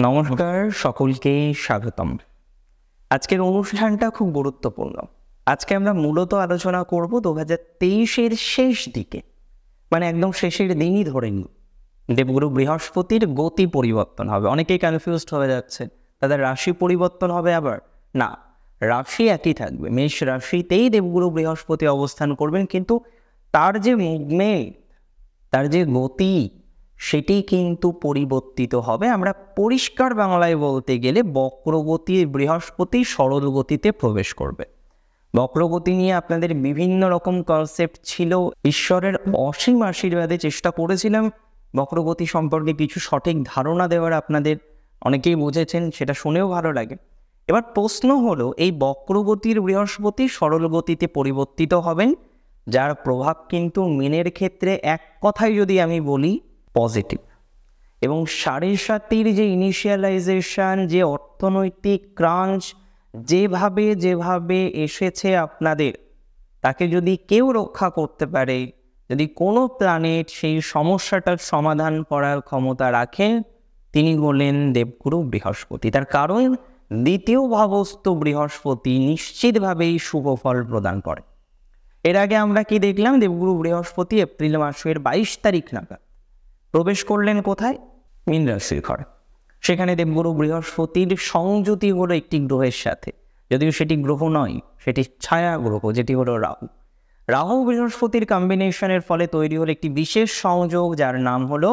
নমস্কার, সকলকে স্বাগতম। আজকের অনুষ্ঠানটা খুব গুরুত্বপূর্ণ। আজকে আমরা মূলত আলোচনা করব 2023-এর শেষ দিকে, মানে একদম শেষের দিনই ধরে নিই, দেবগুরু বৃহস্পতির গতি পরিবর্তন হবে। অনেকেই কনফিউজড হয়ে যাচ্ছে, তাদের রাশি পরিবর্তন হবে আবার? না, রাশি একই থাকবে। মেষ রাশিতেই দেবগুরু বৃহস্পতি অবস্থান করবেন, কিন্তু তার যে মুভমেন্ট, তার যে গতি, সেটি কিন্তু পরিবর্তিত হবে। আমরা পরিষ্কার বাংলায় বলতে গেলে বক্রগতি বৃহস্পতি সরল গতিতে প্রবেশ করবে। বক্রগতি নিয়ে আপনাদের বিভিন্ন রকম কনসেপ্ট ছিল। ঈশ্বরের অসীম আশীর্বাদে চেষ্টা করেছিলাম বক্রগতি সম্পর্কে কিছু সঠিক ধারণা দেওয়ার। আপনাদের অনেকেই বুঝেছেন, সেটা শুনেও ভালো লাগে। এবার প্রশ্ন হলো, এই বক্রগতির বৃহস্পতি সরল গতিতে পরিবর্তিত হবেন, যার প্রভাব কিন্তু মিনের ক্ষেত্রে এক কথায় যদি আমি বলি পজিটিভ। এবং 7.5-এর যে ইনিশিয়ালাইজেশন, যে অর্থনৈতিক ক্রাঞ্চ যেভাবে এসেছে আপনাদের, তাকে যদি কেউ রক্ষা করতে পারে, যদি কোনো প্ল্যানেট সেই সমস্যাটার সমাধান করার ক্ষমতা রাখেন, তিনি হলেন দেবগুরু বৃহস্পতি। তার কারণ দ্বিতীয় ভাবস্থ বৃহস্পতি নিশ্চিতভাবেই শুভ ফল প্রদান করে। এর আগে আমরা কি দেখলাম? দেবগুরু বৃহস্পতি এপ্রিল মাসের 22 তারিখ নাগাদ প্রবেশ করলেন কোথায়? মীন রাশির ঘরে। সেখানে দেবগুরু বৃহস্পতির সংযুতি হলো একটি গ্রহের সাথে, যদিও সেটি গ্রহ নয়, সেটি ছায়া গ্রহ, যেটি হলো রাহু। রাহু বৃহস্পতির কম্বিনেশনের ফলে তৈরি হলো একটি বিশেষ সংযোগ, যার নাম হলো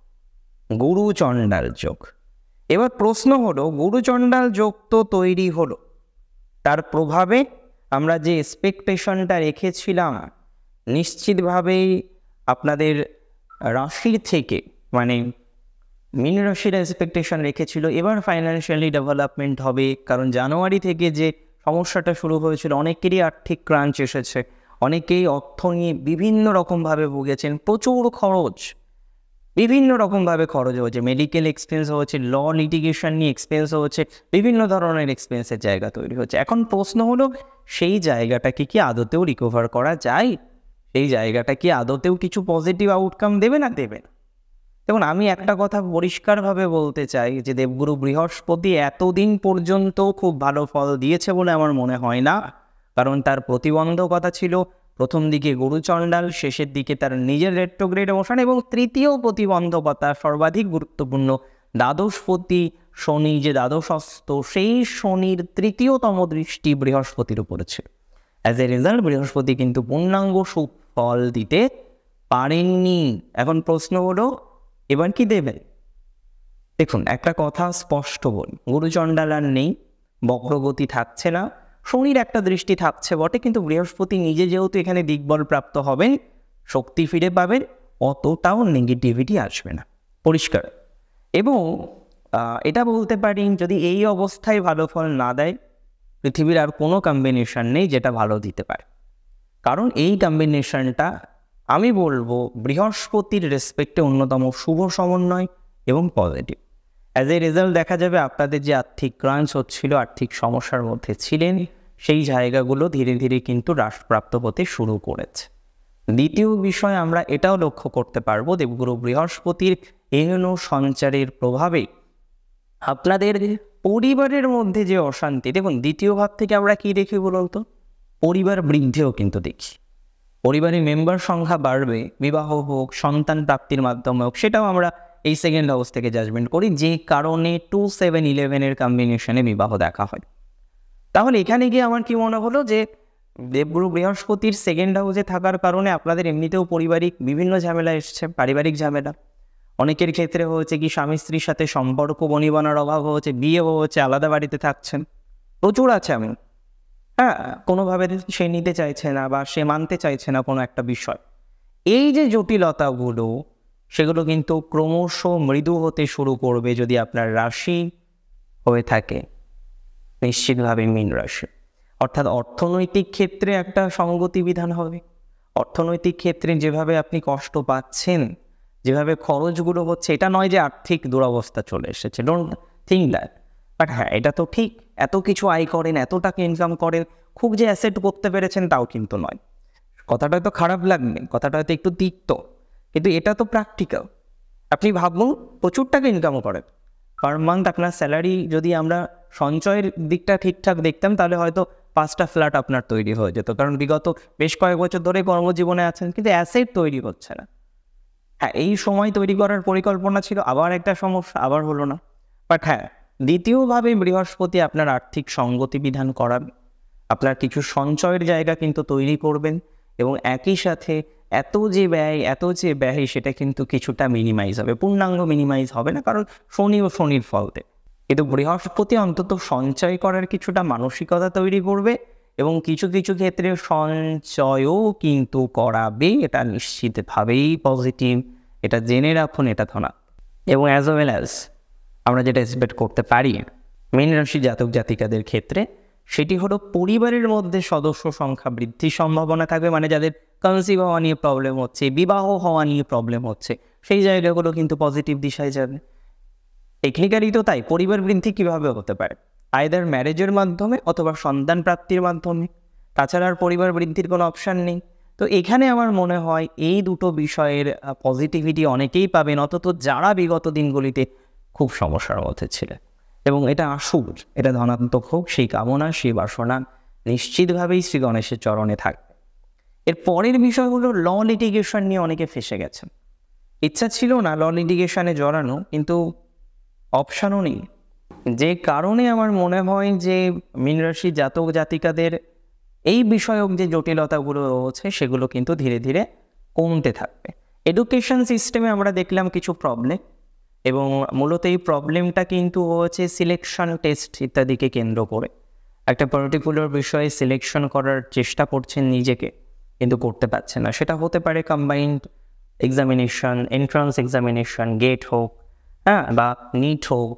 গুরুচণ্ডাল যোগ। এবার প্রশ্ন হলো, গুরুচণ্ডাল যোগ তো তৈরি হলো, তার প্রভাবে আমরা যে এক্সপেকটেশনটা রেখেছিলাম, নিশ্চিতভাবেই আপনাদের রাশির থেকে, মানে মীন রাশির এক্সপেকটেশন রেখেছিল এবার ফাইন্যান্সিয়ালি ডেভেলপমেন্ট হবে। কারণ জানুয়ারি থেকে যে সমস্যাটা শুরু হয়েছিল, অনেকেরই আর্থিক ক্রাঞ্চ এসেছে, অনেকেই অর্থ নিয়ে বিভিন্ন রকমভাবে ভুগেছেন, প্রচুর খরচ, বিভিন্ন রকমভাবে খরচ হয়েছে, মেডিকেল এক্সপেন্স হচ্ছে, ল লিটিগেশন নিয়ে এক্সপেন্স হচ্ছে, বিভিন্ন ধরনের এক্সপেন্সের জায়গা তৈরি হচ্ছে। এখন প্রশ্ন হলো, সেই জায়গাটাকে কি আদতেও রিকভার করা যায়? সেই জায়গাটা কি আদতেও কিছু পজিটিভ আউটকাম দেবে না দেবে না? দেখুন, আমি একটা কথা পরিষ্কারভাবে বলতে চাই যে দেবগুরু বৃহস্পতি এতদিন পর্যন্ত খুব ভালো ফল দিয়েছে বলে আমার মনে হয় না। কারণ তার প্রতিবন্ধকতা ছিল প্রথম দিকে গুরুচণ্ডাল, শেষের দিকে তার নিজের রেট্রোগ্রেড মোশন, এবং তৃতীয় প্রতিবন্ধকতা সর্বাধিক গুরুত্বপূর্ণ, দ্বাদশপতি শনি যে দ্বাদশস্থ, সেই শনির তৃতীয়তম দৃষ্টি বৃহস্পতির উপরে ছিল। অ্যাজ এ রেজাল্ট বৃহস্পতি কিন্তু পূর্ণাঙ্গ সুফল দিতে পারেননি। এখন প্রশ্ন হলো, এবার কি দেবেন? দেখুন, একটা কথা স্পষ্ট বলি, গুরুচণ্ডাল আর নেই, বক্রগতি থাকছে না, শনির একটা দৃষ্টি থাকছে বটে, কিন্তু বৃহস্পতি নিজে যেহেতু এখানে দিগ্বল প্রাপ্ত হবেন, শক্তি ফিরে পাবেন, অতটাও নেগেটিভিটি আসবে না, পরিষ্কার। এবং এটা বলতে পারি, যদি এই অবস্থায় ভালো ফল না দেয়, পৃথিবীর আর কোনো কম্বিনেশন নেই যেটা ভালো দিতে পারে। কারণ এই কম্বিনেশনটা আমি বলবো বৃহস্পতির রেসপেক্টে অন্যতম শুভ সমন্বয় এবং পজিটিভ। অ্যাজ এ রেজাল্ট দেখা যাবে আপনাদের যে আর্থিক ক্রাঞ্চ হচ্ছিল, আর্থিক সমস্যার মধ্যে ছিলেন, সেই জায়গাগুলো ধীরে ধীরে কিন্তু হ্রাসপ্রাপ্ত হতে শুরু করেছে। দ্বিতীয় বিষয়, আমরা এটাও লক্ষ্য করতে পারবো দেবগুরু বৃহস্পতির এহেন সঞ্চারের প্রভাবে আপনাদের পরিবারের মধ্যে যে অশান্তি, দেখুন দ্বিতীয় ভাব থেকে আমরা কি দেখি বলুন তো? পরিবার বৃদ্ধিও কিন্তু দেখি। পরিবারের মেম্বার সংখ্যা বাড়বে, বিবাহ হোক, সন্তান প্রাপ্তির মাধ্যমে হোক, সেটাও আমরা এই সেকেন্ড হাউস থেকে জাজমেন্ট করি, যে কারণে 2-7-11-এর কম্বিনেশনে বিবাহ দেখা হয়। তাহলে এখানে গিয়ে আমার কি মনে হলো, যে দেবগুরু বৃহস্পতির সেকেন্ড হাউসে থাকার কারণে আপনাদের এমনিতেও পারিবারিক বিভিন্ন ঝামেলা এসছে, পারিবারিক ঝামেলা। অনেকের ক্ষেত্রে হয়েছে কি, স্বামী স্ত্রীর সাথে সম্পর্ক বনিবনার অভাব হচ্ছে, বিয়ে হচ্ছে, আলাদা বাড়িতে থাকছেন, প্রচুর আছে। আমি কোনোভাবে সে নিতে চাইছে না বা সে মানতে চাইছে না কোনো একটা বিষয়। এই যে জটিলতাগুলো, সেগুলো কিন্তু ক্রমশ মৃদু হতে শুরু করবে যদি আপনার রাশি হয়ে থাকে নিশ্চিতভাবে মীন রাশি। অর্থাৎ অর্থনৈতিক ক্ষেত্রে একটা সঙ্গতি বিধান হবে। অর্থনৈতিক ক্ষেত্রে যেভাবে আপনি কষ্ট পাচ্ছেন, যেভাবে খরচগুলো হচ্ছে, এটা নয় যে আর্থিক দুরবস্থা চলে এসেছে, ডোন্ট থিঙ্ক দ্যাট। বাট হ্যাঁ, এটা তো ঠিক, এত কিছু আয় করেন, এত টাকা ইনকাম করেন, খুব যে অ্যাসেট করতে পেরেছেন তাও কিন্তু নয়। কথাটা হয়তো খারাপ লাগবে, কথাটা হয়তো একটু তিক্ত, কিন্তু এটা তো প্র্যাকটিক্যাল। আপনি ভাবুন, প্রচুর টাকা ইনকাম করেন, পার মান্থ আপনার স্যালারি যদি আমরা সঞ্চয়ের দিকটা ঠিকঠাক দেখতাম তাহলে হয়তো 5টা ফ্ল্যাট আপনার তৈরি হয়ে যেত, কারণ বিগত বেশ কয়েক বছর ধরে কর্মজীবনে আছেন কিন্তু অ্যাসেট তৈরি হচ্ছে না। হ্যাঁ, এই সময় তৈরি করার পরিকল্পনা ছিল, আবার একটা সমস্যা, আবার হলো না। বাট হ্যাঁ, দ্বিতীয়ভাবে বৃহস্পতি আপনার আর্থিক সঙ্গতি বিধান করাবে, আপনার কিছু সঞ্চয়ের জায়গা কিন্তু তৈরি করবেন, এবং একই সাথে এত যে ব্যয় সেটা কিন্তু কিছুটা মিনিমাইজ হবে, পূর্ণাঙ্গ মিনিমাইজ হবে না, কারণ শনি ও শনির ফল দেয়। কিন্তু বৃহস্পতি অন্তত সঞ্চয় করার কিছুটা মানসিকতা তৈরি করবে, এবং কিছু কিছু ক্ষেত্রে সঞ্চয়ও কিন্তু করাবে, এটা নিশ্চিতভাবেই পজিটিভ, এটা জেনে রাখুন, এটা ধনা। এবং অ্যাজ ওয়েল অ্যাজ আমরা যেটা এক্সপেক্ট করতে পারি মীন রাশি জাতক জাতিকাদের ক্ষেত্রে, সেটি হলো পরিবারের মধ্যে সদস্য সংখ্যা বৃদ্ধির সম্ভাবনা থাকবে, মানে যাদের কনসিভ হওয়া নিয়ে প্রবলেম হচ্ছে, বিবাহ হওয়া নিয়ে প্রবলেম হচ্ছে, সেই জায়গাগুলো কিন্তু পজিটিভ দিশায় যাবে। টেকনিক্যালি তো তাই, পরিবার বৃদ্ধি কীভাবে হতে পারে, আইদার ম্যারেজের মাধ্যমে অথবা সন্তান প্রাপ্তির মাধ্যমে, তাছাড়া আর পরিবার বৃদ্ধির কোনো অপশান নেই। তো এখানে আমার মনে হয় এই দুটো বিষয়ের পজিটিভিটি অনেকেই পাবেন, অন্তত যারা বিগত দিনগুলিতে খুব সমস্যার মধ্যে ছিলেন। এবং এটা আসুক, এটা ধনাত্মক হোক, সেই কামনা, সেই বাসনা নিশ্চিতভাবেই শ্রী গণেশের চরণে থাকবে। এর পরের বিষয়গুলো ল লিটিগেশন নিয়ে অনেকে ফেসে গেছেন। ইচ্ছা ছিল না ল লিটিগেশনে জড়ানো, কিন্তু অপশানও নেই, যে কারণে আমার মনে হয় যে মীন রাশি জাতক জাতিকাদের এই বিষয়ক যে জটিলতাগুলো রয়েছে সেগুলো কিন্তু ধীরে ধীরে কমতে থাকবে। এডুকেশন সিস্টেমে আমরা দেখলাম কিছু প্রবলেম, এবং মূলত এই প্রবলেমটা কিন্তু হচ্ছে সিলেকশন টেস্ট ইত্যাদিকে কেন্দ্র করে। একটা পার্টিকুলার বিষয়ে সিলেকশন করার চেষ্টা করছেন নিজেকে, কিন্তু করতে পারছেন না। সেটা হতে পারে combined examination, entrance examination, GATE হোক, হ্যাঁ, বা নিট হোক,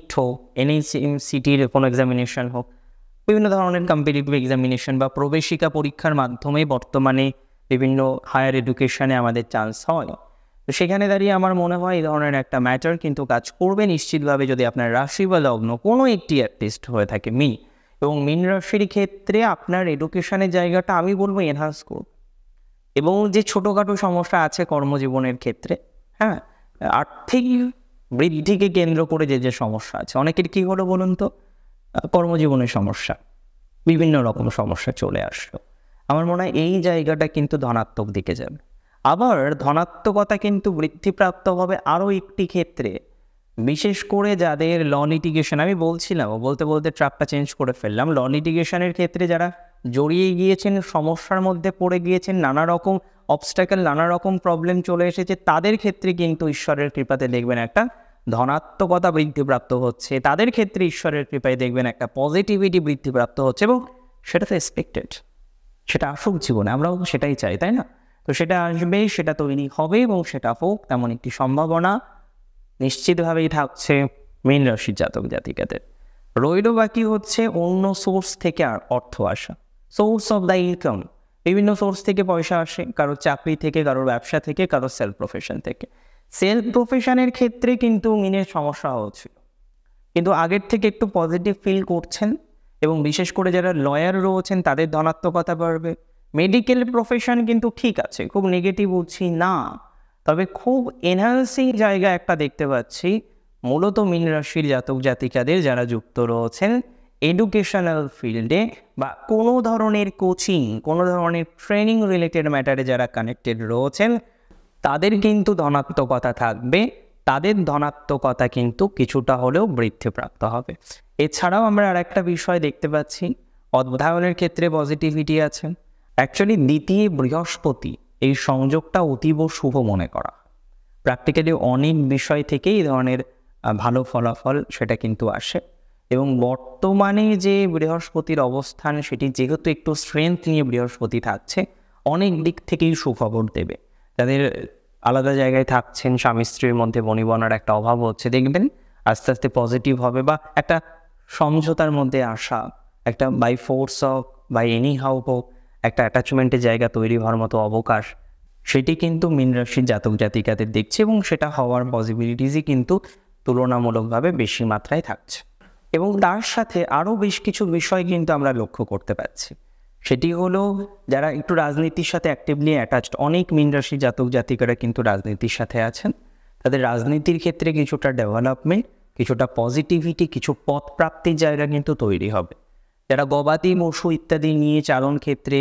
NHMCটির কোনো এক্সামিনেশন হোক, বিভিন্ন ধরনের কম্পিটিটিভ এক্সামিনেশন বা প্রবেশিকা পরীক্ষার মাধ্যমে বর্তমানে বিভিন্ন হায়ার এডুকেশনে আমাদের চান্স হয়। তো সেখানে দাঁড়িয়ে আমার মনে হয় এই ধরনের একটা ম্যাটার কিন্তু কাজ করবে নিশ্চিতভাবে, যদি আপনার রাশি বা লগ্ন কোনো একটি অ্যাটলিস্ট হয়ে থাকে মীন, এবং মীন রাশির ক্ষেত্রে আপনার এডুকেশনের জায়গাটা আমি বলবো এনহান্স করুন। এবং যে ছোটোখাটো সমস্যা আছে কর্মজীবনের ক্ষেত্রে, হ্যাঁ, আর্থিক বৃদ্ধিকে কেন্দ্র করে যে সমস্যা আছে, অনেকের কী হলো বলুন তো, কর্মজীবনের সমস্যা, বিভিন্ন রকম সমস্যা চলে আসলো। আমার মনে হয় এই জায়গাটা কিন্তু ধনাত্মক দিকে যাবে। আবার ধনাত্মকতা কিন্তু বৃদ্ধিপ্রাপ্ত হবে আরও একটি ক্ষেত্রে, বিশেষ করে যাদের ল লিটিগেশন, আমি বলছিলাম বলতে বলতে ট্র্যাকটা চেঞ্জ করে ফেললাম, ল লিটিগেশনের ক্ষেত্রে যারা জড়িয়ে গিয়েছেন, সমস্যার মধ্যে পড়ে গিয়েছেন, নানা রকম অবস্ট্যাকল, নানা রকম প্রবলেম চলে এসেছে, তাদের ক্ষেত্রে কিন্তু ঈশ্বরের কৃপাতে দেখবেন একটা ধনাত্মকতা বৃদ্ধিপ্রাপ্ত হচ্ছে, তাদের ক্ষেত্রে ঈশ্বরের কৃপায় দেখবেন একটা পজিটিভিটি বৃদ্ধিপ্রাপ্ত হচ্ছে, এবং সেটা তো এক্সপেক্টেড, সেটা আসুক জীবনে, আমরাও সেটাই চাই, তাই না? তো সেটা আসবে, সেটা তৈরি হবে, এবং সেটা হোক, তেমন একটি সম্ভাবনা নিশ্চিতভাবেই থাকছে মীন রাশির জাতক জাতিকাদের। রইল বাকি হচ্ছে অন্য সোর্স থেকে আর অর্থ আসা, সোর্স অফ দ্য ইনকাম। বিভিন্ন সোর্স থেকে পয়সা আসে, কারোর চাকরি থেকে, কারোর ব্যবসা থেকে, কারোর সেলফ প্রফেশন থেকে। সেলফ প্রফেশনের ক্ষেত্রে কিন্তু মীনের সমস্যা হচ্ছিল, কিন্তু আগের থেকে একটু পজিটিভ ফিল করছেন, এবং বিশেষ করে যারা লয়ার রয়েছেন তাদের ধনাত্মকতা বাড়বে। মেডিকেল প্রফেশন কিন্তু ঠিক আছে, খুব নেগেটিভ বলছি না, তবে খুব এনহান্সিং জায়গা একটা দেখতে পাচ্ছি মূলত মীন রাশির জাতক জাতিকাদের যারা যুক্ত রয়েছেন এডুকেশনাল ফিল্ডে, বা কোনো ধরনের কোচিং, কোনো ধরনের ট্রেনিং রিলেটেড ম্যাটারে যারা কানেক্টেড রয়েছেন, তাদের কিন্তু ধনাত্মকতা থাকবে, তাদের ধনাত্মকতা কিন্তু কিছুটা হলেও বৃদ্ধিপ্রাপ্ত হবে। এছাড়াও আমরা আর একটা বিষয় দেখতে পাচ্ছি, অধ্যয়নের ক্ষেত্রে পজিটিভিটি আছে। অ্যাকচুয়ালি দ্বিতীয় বৃহস্পতি, এই সংযোগটা অতীব শুভ মনে করা, প্র্যাকটিক্যালি অনেক বিষয় থেকেই এই ধরনের ভালো ফলাফল সেটা কিন্তু আসে। এবং বর্তমানে যে বৃহস্পতির অবস্থান, সেটি যেহেতু একটু স্ট্রেংথ নিয়ে বৃহস্পতি থাকছে, অনেক দিক থেকেই সুখবর দেবে। যাদের আলাদা জায়গায় থাকছেন, স্বামী স্ত্রীর মধ্যে বনিবনার একটা অভাব হচ্ছে, দেখবেন আস্তে আস্তে পজিটিভ হবে, বা একটা সমঝোতার মধ্যে আসা, একটা বাই ফোর্স হোক, বাই এনি হাউ হোক, একটা অ্যাটাচমেন্টের জায়গা তৈরি হওয়ার মতো অবকাশ, সেটি কিন্তু মীন রাশির জাতক জাতিকাদের দেখছে, এবং সেটা হওয়ার পসিবিলিটিসই কিন্তু তুলনামূলকভাবে বেশি মাত্রায় থাকছে। এবং তার সাথে আরও বেশ কিছু বিষয় কিন্তু আমরা লক্ষ্য করতে পারছি, সেটি হলো যারা একটু রাজনীতির সাথে অ্যাক্টিভলি অ্যাটাচড, অনেক মীন রাশি জাতক জাতিকারা কিন্তু রাজনীতির সাথে আছেন, তাদের রাজনীতির ক্ষেত্রে কিছুটা ডেভেলপমেন্ট, কিছুটা পজিটিভিটি, কিছু পথ প্রাপ্তির জায়গা কিন্তু তৈরি হবে। যারা গবাদি পশু ইত্যাদি নিয়ে চালন ক্ষেত্রে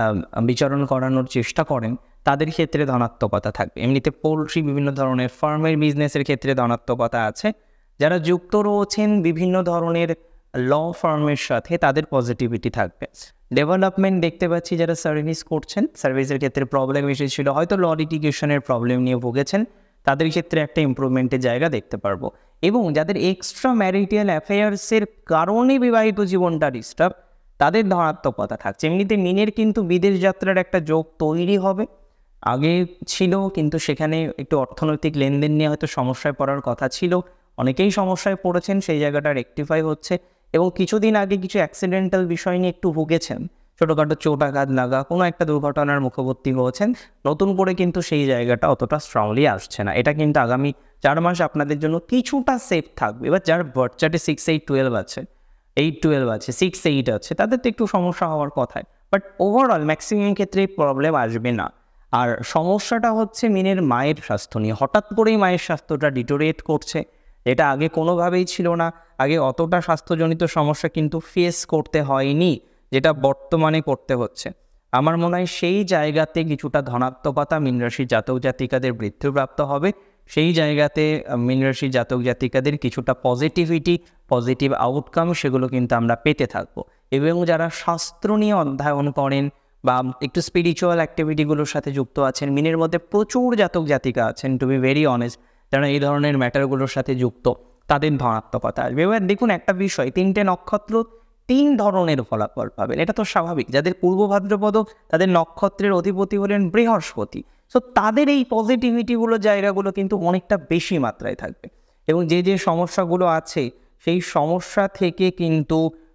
বিচরণ করানোর চেষ্টা করেন তাদের ক্ষেত্রে ধনাত্মকতা থাকবে। এমনিতে পোলট্রি, বিভিন্ন ধরনের ফার্মের বিজনেসের ক্ষেত্রে ধনাত্মকতা আছে। যারা যুক্ত রয়েছেন বিভিন্ন ধরনের ল ফার্মের সাথে তাদের পজিটিভিটি থাকবে। ডেভেলপমেন্ট দেখতে পাচ্ছি যারা সার্ভিস করছেন, সার্ভিসের ক্ষেত্রে প্রবলেম এসেছিল, হয়তো ল লিটিগেশনের প্রবলেম নিয়ে ভুগেছেন, তাদের ক্ষেত্রে একটা ইমপ্রুভমেন্টের জায়গা দেখতে পারবো। এবং যাদের এক্সট্রা ম্যারিটাল অ্যাফেয়ার্সের কারণে বিবাহিত জীবনটা ডিস্টার্ব, তাদের ধনাত্মকতা থাকছে। এমনিতে মিনের কিন্তু বিদেশ যাত্রার একটা যোগ তৈরি হবে, আগে ছিল, কিন্তু সেখানে একটু অর্থনৈতিক লেনদেন নিয়ে হয়তো সমস্যায় পড়ার কথা ছিল, অনেকেই সমস্যায় পড়েছেন, সেই জায়গাটা রেকটিফাই হচ্ছে। এবং কিছুদিন আগে কিছু অ্যাক্সিডেন্টাল বিষয় নিয়ে একটু ভুগেছেন, ছোটোখাটো চোট আঘাত লাগা, কোনো একটা দুর্ঘটনার মুখবর্তী হয়েছেন, নতুন করে কিন্তু সেই জায়গাটা অতটা স্ট্রংলি আসছে না। এটা কিন্তু আগামী 4 মাস আপনাদের জন্য কিছুটা সেফ থাকবে। এবার যার বার্থ চার্টে 6, 8, 12 আছে, 8, 12 আছে, 6, 8 আছে, তাদের তো একটু সমস্যা হওয়ার কথাই, বাট ওভারঅল ম্যাক্সিমাম ক্ষেত্রে প্রবলেম আসবে না। আর সমস্যাটা হচ্ছে মিনের মায়ের স্বাস্থ্য নিয়ে। হঠাৎ করেই মায়ের স্বাস্থ্যটা ডিটোরিয়েট করছে, যেটা আগে কোনোভাবেই ছিল না। আগে অতটা স্বাস্থ্যজনিত সমস্যা কিন্তু ফেস করতে হয়নি, যেটা বর্তমানে করতে হচ্ছে। আমার মনে হয় সেই জায়গাতে কিছুটা ধনাত্মকতা মীন রাশির জাতক জাতিকাদের বৃদ্ধিপ্রাপ্ত হবে। সেই জায়গাতে মীন রাশির জাতক জাতিকাদের কিছুটা পজিটিভিটি, পজিটিভ আউটকাম, সেগুলো কিন্তু আমরা পেতে থাকবো। এবং যারা শাস্ত্র নিয়ে অধ্যয়ন করেন বা একটু স্পিরিচুয়াল অ্যাক্টিভিটিগুলোর সাথে যুক্ত আছেন, মিনের মধ্যে প্রচুর জাতক জাতিকা আছেন, টু বি ভেরি অনেস্ট, যারা এই ধরনের ম্যাটারগুলোর সাথে যুক্ত, তাদের ধনাত্মকতা আসবে। এবার দেখুন একটা বিষয়, 3টে নক্ষত্র 3 ধরনের ফলাফল পাবেন, এটা তো স্বাভাবিক। যাদের পূর্ব ভাদ্রপদ, তাদের নক্ষত্রের অধিপতি হলেন বৃহস্পতি, সো তাদের এই পজিটিভিটিগুলো জায়গাগুলো কিন্তু অনেকটা বেশি মাত্রায় থাকবে। এবং যে যে সমস্যাগুলো আছে সেই সমস্যা থেকে কিন্তু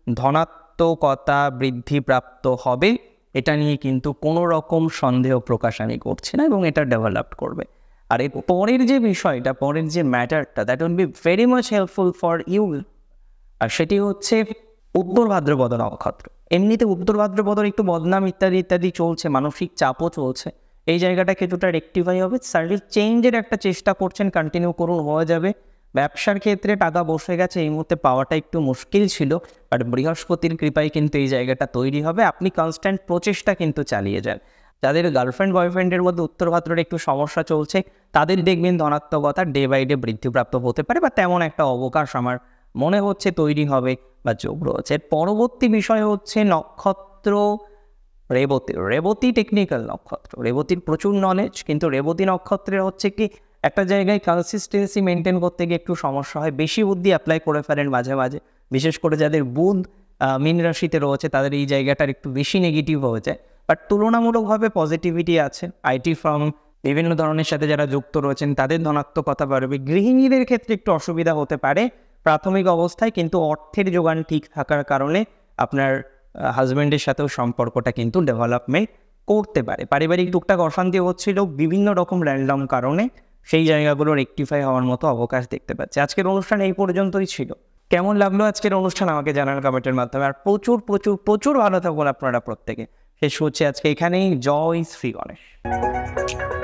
ধনাত্মকতা বৃদ্ধিপ্রাপ্ত হবে, এটা নিয়ে কিন্তু কোনো রকম সন্দেহ প্রকাশ আমি করছি না, এবং এটা ডেভেলপ করবে। আর এর পরের যে বিষয়টা, পরের যে ম্যাটারটা, that will be very much helpful for you, আর সেটি হচ্ছে উত্তর ভাদ্রপদ নক্ষত্র। এমনিতে উত্তর ভাদ্রপদর একটু বদনাম ইত্যাদি ইত্যাদি চলছে, মানসিক চাপও চলছে, এই জায়গাটা কিছুটা রেকটিফাই হবে। সার্ভিস চেঞ্জের একটা চেষ্টা করছেন, কন্টিনিউ করুন, হয়ে যাবে। ব্যবসার ক্ষেত্রে টাকা বসে গেছে, এই মুহূর্তে পাওয়াটা একটু মুশকিল ছিল, বাট বৃহস্পতির কৃপায় কিন্তু এই জায়গাটা তৈরি হবে। আপনি কনস্ট্যান্ট প্রচেষ্টা কিন্তু চালিয়ে যান। যাদের গার্লফ্রেন্ড বয়ফ্রেন্ডের মধ্যে উত্তর ভাদ্রের একটু সমস্যা চলছে, তাদের দেখবেন ধনাত্মকতা ডে বাই ডে বৃদ্ধিপ্রাপ্ত হতে পারে, বা তেমন একটা অবকাশ আমার মনে হচ্ছে তৈরি হবে বা যোগ রয়েছে। পরবর্তী বিষয় হচ্ছে নক্ষত্র রেবতী। রেবতী টেকনিক্যাল নক্ষত্র, রেবতীর প্রচুর নলেজ, কিন্তু রেবতী নক্ষত্রের হচ্ছে কি একটা জায়গায় কনসিস্টেন্সি মেনটেন করতে গিয়ে একটু সমস্যা হয়, বেশি বুদ্ধি অ্যাপ্লাই করে ফেলেন মাঝে মাঝে। বিশেষ করে যাদের বুধ মীন রাশিতে রয়েছে, তাদের এই জায়গাটার একটু বেশি নেগেটিভ হয়ে যায়, বাট তুলনামূলকভাবে পজিটিভিটি আছে। আইটি ফার্ম, বিভিন্ন ধরনের সাথে যারা যুক্ত রয়েছেন, তাদের ধনাত্মকতা বাড়বে। গৃহিণীদের ক্ষেত্রে একটু অসুবিধা হতে পারে প্রাথমিক অবস্থায়, কিন্তু অর্থের যোগান ঠিক থাকার কারণে আপনার হাজব্যান্ডের সাথেও সম্পর্কটা কিন্তু ডেভেলপমেন্ট করতে পারে। পারিবারিক টুকটাক অশান্তি হচ্ছিল বিভিন্ন রকম র্যান্ডম কারণে, সেই জায়গাগুলো রেকটিফাই হওয়ার মতো অবকাশ দেখতে পাচ্ছি। আজকের অনুষ্ঠান এই পর্যন্তই ছিল। কেমন লাগলো আজকের অনুষ্ঠান আমাকে জানান কমেন্টের মাধ্যমে। আর প্রচুর প্রচুর প্রচুর ভালো থাকবেন আপনারা প্রত্যেকে। শেষ হচ্ছে আজকে এখানেই। জয় শ্রী গণেশ।